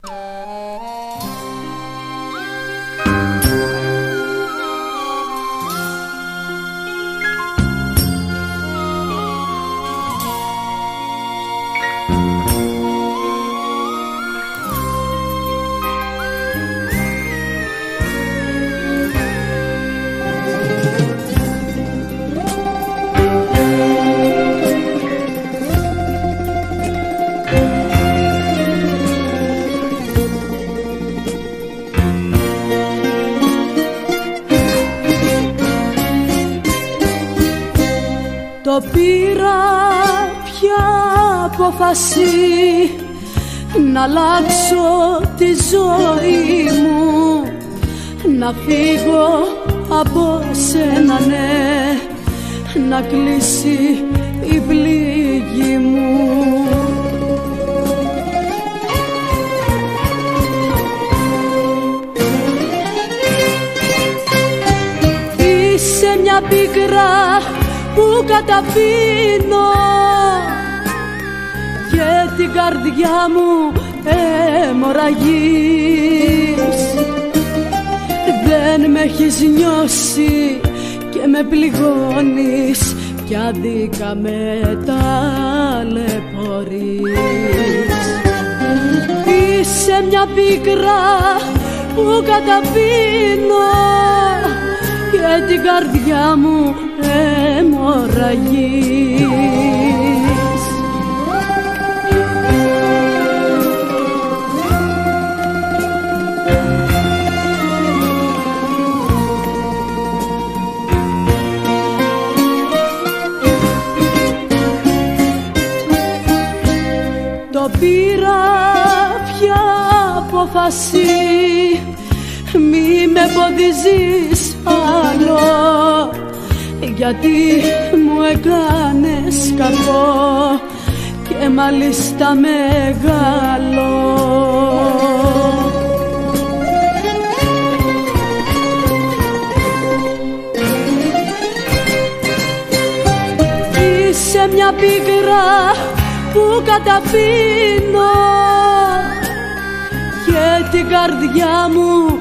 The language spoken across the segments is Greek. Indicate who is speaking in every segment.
Speaker 1: Το πήρα πια απόφαση να αλλάξω τη ζωή μου, να φύγω από σένα, ναι, να κλείσει η πληγή μου. Είσαι μια πίκρα που καταπίνω και την καρδιά μου αιμορραγείς. Δεν με έχεις νιώσει και με πληγώνεις κι άδικα με ταλαιπωρείς. Είσαι μια πίκρα που καταπίνω και την καρδιά μου αιμορραγείς. Το πήρα πια απόφαση, μη με εμποδίζεις άλλο, γιατί μου έκανες κακό και μάλιστα μεγάλο. Είσαι μια πίκρα που καταπίνω και την καρδιά μου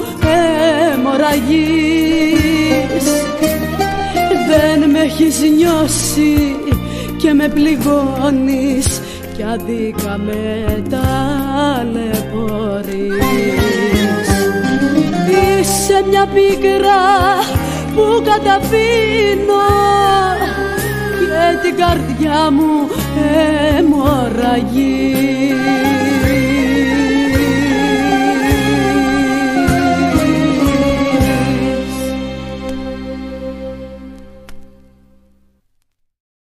Speaker 1: αιμορραγείς. Δεν με έχεις νιώσει και με πληγώνεις κι άδικα με ταλαιπωρείς. Είσαι μια πίκρα που καταπίνω και την καρδιά μου αιμορραγείς.